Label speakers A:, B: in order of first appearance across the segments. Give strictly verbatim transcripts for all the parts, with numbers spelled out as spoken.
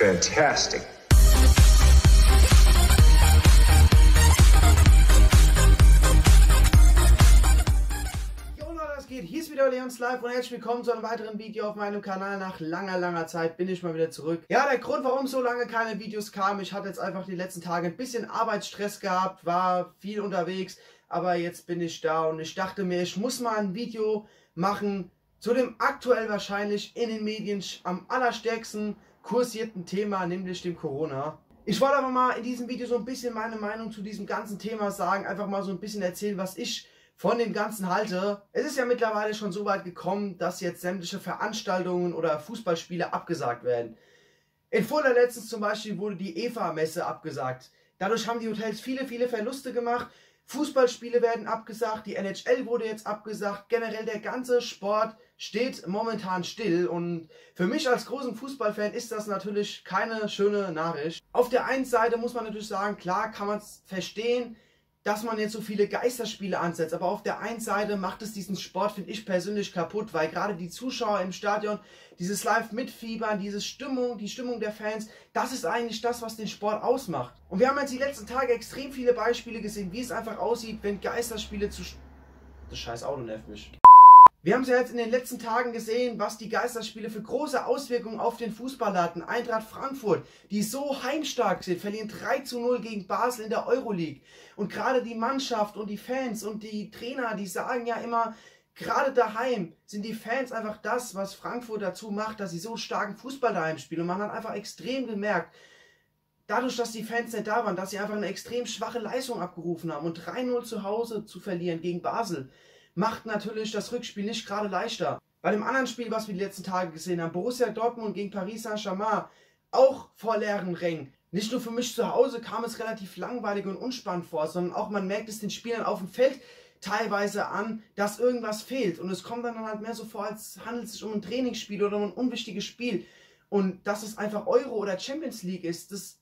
A: fantastic.
B: Jo Leute, was geht? Hier ist wieder Leons Live und herzlich willkommen zu einem weiteren Video auf meinem Kanal. Nach langer, langer Zeit bin ich mal wieder zurück. Ja, der Grund, warum so lange keine Videos kamen, ich hatte jetzt einfach die letzten Tage ein bisschen Arbeitsstress gehabt, war viel unterwegs, aber jetzt bin ich da und ich dachte mir, ich muss mal ein Video machen zu dem aktuell wahrscheinlich in den Medien am allerstärksten kursierten Thema, nämlich dem Corona. Ich wollte aber mal in diesem Video so ein bisschen meine Meinung zu diesem ganzen Thema sagen, einfach mal so ein bisschen erzählen, was ich von dem Ganzen halte. Es ist ja mittlerweile schon so weit gekommen, dass jetzt sämtliche Veranstaltungen oder Fußballspiele abgesagt werden. In Fulda letztens zum Beispiel wurde die E F A-Messe abgesagt. Dadurch haben die Hotels viele, viele Verluste gemacht. Fußballspiele werden abgesagt, die N H L wurde jetzt abgesagt, generell der ganze Sport steht momentan still und für mich als großen Fußballfan ist das natürlich keine schöne Nachricht. Auf der einen Seite muss man natürlich sagen, klar kann man es verstehen, dass man jetzt so viele Geisterspiele ansetzt, aber auf der einen Seite macht es diesen Sport, finde ich persönlich, kaputt, weil gerade die Zuschauer im Stadion, dieses Live-Mitfiebern, diese Stimmung, die Stimmung der Fans, das ist eigentlich das, was den Sport ausmacht. Und wir haben jetzt die letzten Tage extrem viele Beispiele gesehen, wie es einfach aussieht, wenn Geisterspiele zu... Das scheiß Auto nervt mich. Wir haben es ja jetzt in den letzten Tagen gesehen, was die Geisterspiele für große Auswirkungen auf den Fußball hatten. Eintracht Frankfurt, die so heimstark sind, verlieren drei zu null gegen Basel in der Euroleague. Und gerade die Mannschaft und die Fans und die Trainer, die sagen ja immer, gerade daheim sind die Fans einfach das, was Frankfurt dazu macht, dass sie so starken Fußball daheim spielen. Und man hat einfach extrem gemerkt, dadurch, dass die Fans nicht da waren, dass sie einfach eine extrem schwache Leistung abgerufen haben. Und drei null zu Hause zu verlieren gegen Basel, macht natürlich das Rückspiel nicht gerade leichter. Bei dem anderen Spiel, was wir die letzten Tage gesehen haben, Borussia Dortmund gegen Paris Saint-Germain, auch vor leeren Rängen. Nicht nur für mich zu Hause kam es relativ langweilig und unspannend vor, sondern auch man merkt es den Spielern auf dem Feld teilweise an, dass irgendwas fehlt. Und es kommt dann halt mehr so vor, als handelt es sich um ein Trainingsspiel oder um ein unwichtiges Spiel. Und dass es einfach Euro oder Champions League ist, das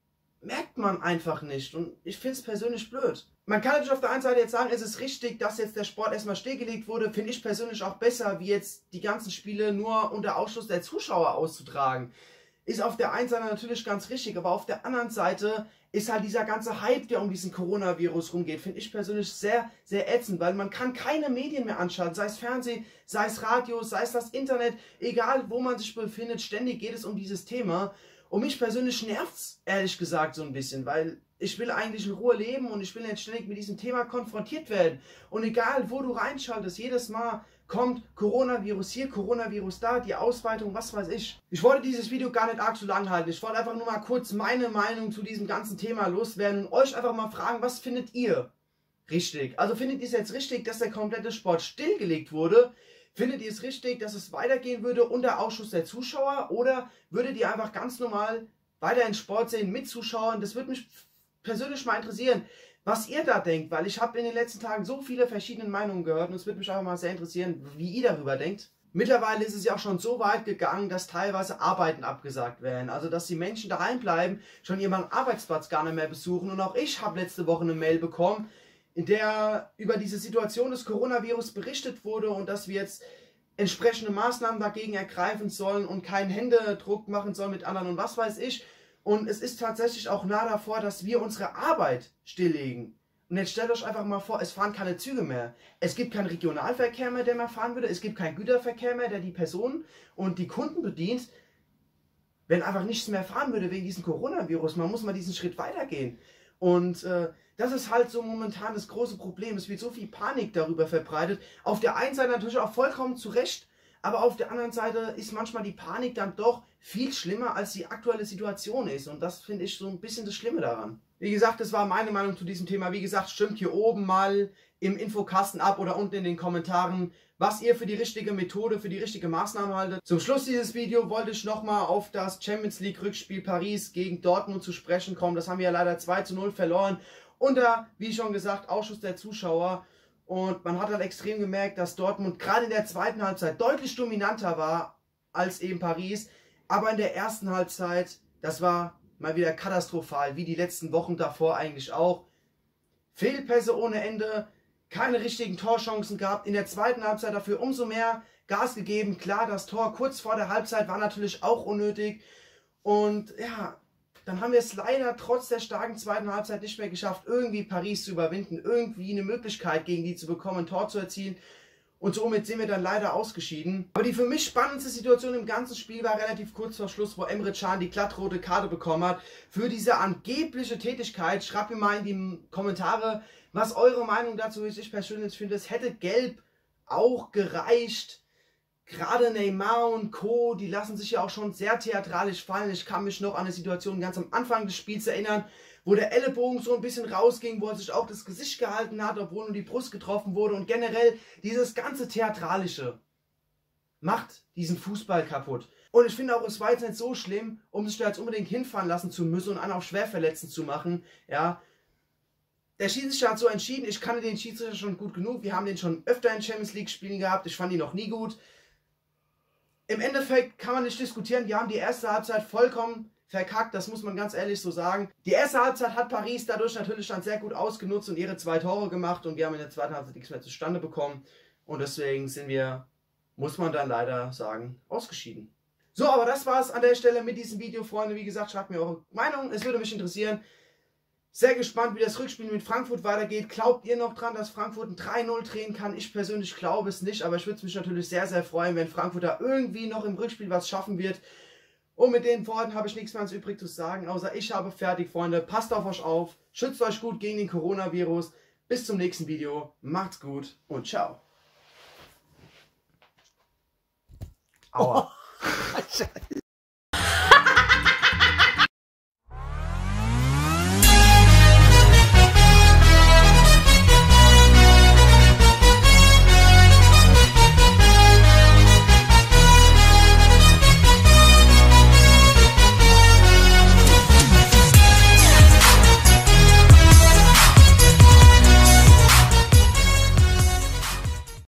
B: merkt man einfach nicht. Und ich finde es persönlich blöd. Man kann natürlich auf der einen Seite jetzt sagen, es ist richtig, dass jetzt der Sport erstmal stillgelegt wurde. Finde ich persönlich auch besser, wie jetzt die ganzen Spiele nur unter Ausschluss der Zuschauer auszutragen. Ist auf der einen Seite natürlich ganz richtig, aber auf der anderen Seite ist halt dieser ganze Hype, der um diesen Coronavirus rumgeht, finde ich persönlich sehr, sehr ätzend, weil man kann keine Medien mehr anschalten, sei es Fernsehen, sei es Radio, sei es das Internet, egal wo man sich befindet, ständig geht es um dieses Thema. Und mich persönlich nervt es, ehrlich gesagt, so ein bisschen, weil ich will eigentlich in Ruhe leben und ich will nicht ständig mit diesem Thema konfrontiert werden. Und egal, wo du reinschaltest, jedes Mal kommt Coronavirus hier, Coronavirus da, die Ausweitung, was weiß ich. Ich wollte dieses Video gar nicht arg so lang halten. Ich wollte einfach nur mal kurz meine Meinung zu diesem ganzen Thema loswerden und euch einfach mal fragen, was findet ihr richtig? Also findet ihr es jetzt richtig, dass der komplette Sport stillgelegt wurde? Findet ihr es richtig, dass es weitergehen würde unter Ausschuss der Zuschauer? Oder würdet ihr einfach ganz normal weiter in Sport sehen mit Zuschauern? Das würde mich persönlich mal interessieren, was ihr da denkt, weil ich habe in den letzten Tagen so viele verschiedene Meinungen gehört und es würde mich einfach mal sehr interessieren, wie ihr darüber denkt. Mittlerweile ist es ja auch schon so weit gegangen, dass teilweise Arbeiten abgesagt werden. Also dass die Menschen daheim bleiben, schon ihren Arbeitsplatz gar nicht mehr besuchen. Und auch ich habe letzte Woche eine Mail bekommen, in der über diese Situation des Coronavirus berichtet wurde und dass wir jetzt entsprechende Maßnahmen dagegen ergreifen sollen und keinen Händedruck machen sollen mit anderen und was weiß ich. Und es ist tatsächlich auch nah davor, dass wir unsere Arbeit stilllegen. Und jetzt stellt euch einfach mal vor, es fahren keine Züge mehr. Es gibt keinen Regionalverkehr mehr, der mehr fahren würde. Es gibt keinen Güterverkehr mehr, der die Personen und die Kunden bedient. Wenn einfach nichts mehr fahren würde wegen diesem Coronavirus, man muss mal diesen Schritt weitergehen. Und äh, das ist halt so momentan das große Problem. Es wird so viel Panik darüber verbreitet. Auf der einen Seite natürlich auch vollkommen zu Recht, aber auf der anderen Seite ist manchmal die Panik dann doch viel schlimmer, als die aktuelle Situation ist. Und das finde ich so ein bisschen das Schlimme daran. Wie gesagt, das war meine Meinung zu diesem Thema. Wie gesagt, stimmt hier oben mal im Infokasten ab oder unten in den Kommentaren, was ihr für die richtige Methode, für die richtige Maßnahme haltet. Zum Schluss dieses Videos wollte ich nochmal auf das Champions League Rückspiel Paris gegen Dortmund zu sprechen kommen. Das haben wir ja leider zwei zu null verloren. Unter, wie schon gesagt, Ausschuss der Zuschauer. Und man hat halt extrem gemerkt, dass Dortmund gerade in der zweiten Halbzeit deutlich dominanter war als eben Paris. Aber in der ersten Halbzeit, das war mal wieder katastrophal, wie die letzten Wochen davor eigentlich auch. Fehlpässe ohne Ende, keine richtigen Torchancen gehabt. In der zweiten Halbzeit dafür umso mehr Gas gegeben. Klar, das Tor kurz vor der Halbzeit war natürlich auch unnötig. Und ja, dann haben wir es leider trotz der starken zweiten Halbzeit nicht mehr geschafft, irgendwie Paris zu überwinden, irgendwie eine Möglichkeit gegen die zu bekommen, ein Tor zu erzielen. Und somit sind wir dann leider ausgeschieden. Aber die für mich spannendste Situation im ganzen Spiel war relativ kurz vor Schluss, wo Emre Can die glattrote Karte bekommen hat. Für diese angebliche Tätigkeit, schreibt mir mal in die Kommentare, was eure Meinung dazu ist. Ich persönlich finde, es hätte gelb auch gereicht. Gerade Neymar und Co., die lassen sich ja auch schon sehr theatralisch fallen. Ich kann mich noch an eine Situation ganz am Anfang des Spiels erinnern, wo der Ellenbogen so ein bisschen rausging, wo er sich auch das Gesicht gehalten hat, obwohl nur die Brust getroffen wurde. Und generell dieses ganze Theatralische macht diesen Fußball kaputt. Und ich finde auch, es war jetzt nicht so schlimm, um sich da jetzt unbedingt hinfahren lassen zu müssen und einen auf schwer verletzend zu machen. Ja, der Schiedsrichter hat so entschieden, ich kannte den Schiedsrichter schon gut genug. Wir haben den schon öfter in Champions League Spielen gehabt. Ich fand ihn noch nie gut. Im Endeffekt kann man nicht diskutieren, die haben die erste Halbzeit vollkommen verkackt, das muss man ganz ehrlich so sagen. Die erste Halbzeit hat Paris dadurch natürlich dann sehr gut ausgenutzt und ihre zwei Tore gemacht und wir haben in der zweiten Halbzeit nichts mehr zustande bekommen und deswegen sind wir, muss man dann leider sagen, ausgeschieden. So, aber das war es an der Stelle mit diesem Video, Freunde. Wie gesagt, schreibt mir eure Meinung, es würde mich interessieren. Sehr gespannt, wie das Rückspiel mit Frankfurt weitergeht. Glaubt ihr noch dran, dass Frankfurt ein drei null drehen kann? Ich persönlich glaube es nicht, aber ich würde mich natürlich sehr, sehr freuen, wenn Frankfurt da irgendwie noch im Rückspiel was schaffen wird. Und mit den Worten habe ich nichts mehr übrig zu sagen, außer ich habe fertig, Freunde. Passt auf euch auf, schützt euch gut gegen den Coronavirus. Bis zum nächsten Video, macht's gut und ciao. Aua.